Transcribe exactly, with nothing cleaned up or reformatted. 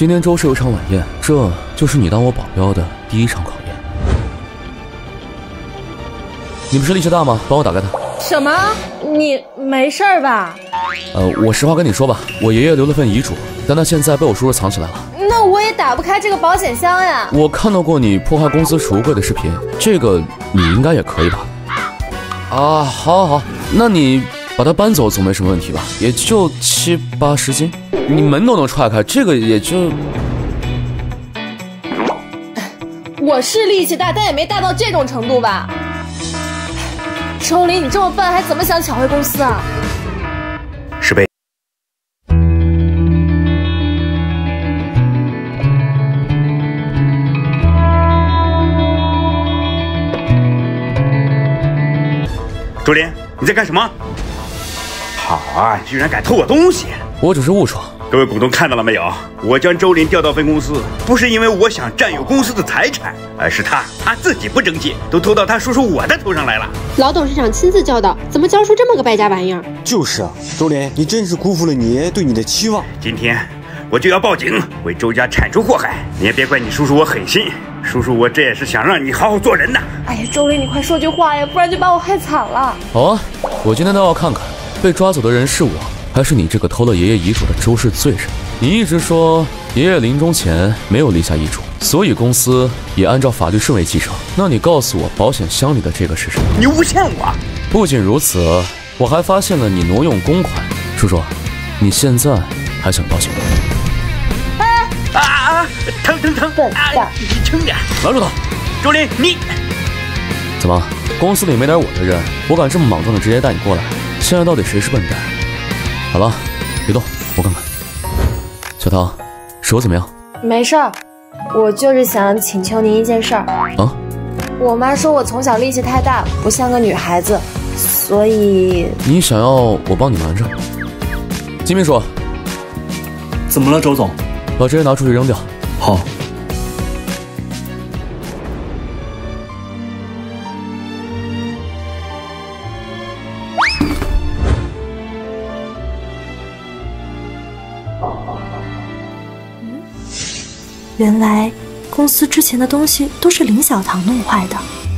今天周氏有场晚宴，这就是你当我保镖的第一场考验。你不是力气大吗？帮我打开它。 什么？你没事吧？ 呃，我实话跟你说吧，我爷爷留了份遗嘱，但他现在被我叔叔藏起来了。 那我也打不开这个保险箱呀。 我看到过你破坏公司储物柜的视频，这个你应该也可以吧？啊，好，好，好，那你把它搬走总没什么问题吧？也就七八十斤，你门都能踹开，这个也就…… 我是力气大，但也没大到这种程度吧？周林，你这么笨，还怎么想抢回公司啊？ 是被。周林，你在干什么？好啊，你居然敢偷我东西！ 我只是误闯。 各位股东看到了没有？我将周林调到分公司，不是因为我想占有公司的财产，而是他他自己不争气，都偷到他叔叔我的头上来了。 老董事长亲自教导，怎么教出这么个败家玩意儿？ 就是啊，周林，你真是辜负了你爷爷对你的期望。 今天我就要报警，为周家铲除祸害。你也别怪你叔叔我狠心，叔叔我这也是想让你好好做人呐。 哎呀，周林，你快说句话呀，不然就把我害惨了。 好啊，我今天倒要看看，被抓走的人是我，还是你这个偷了爷爷遗嘱的周氏罪人？你一直说爷爷临终前没有立下遗嘱，所以公司也按照法律顺位继承。那你告诉我，保险箱里的这个是什么？ 你诬陷我！ 不仅如此，我还发现了你挪用公款。叔叔，你现在还想报警吗？ 哎啊啊！疼疼疼！ 笨蛋！ 你轻点！ 拦住他！ 周林，你怎么？公司里没点我的人，我敢这么莽撞的直接带你过来？现在到底谁是笨蛋？好了，别动，我看看。小唐，手怎么样？ 没事儿，我就是想请求您一件事儿。 啊？ 我妈说我从小力气太大，不像个女孩子，所以…… 你想要我帮你瞒着？金秘书， 怎么了，周总？ 把这些拿出去扔掉。 好。 原来公司之前的东西都是林小棠弄坏的。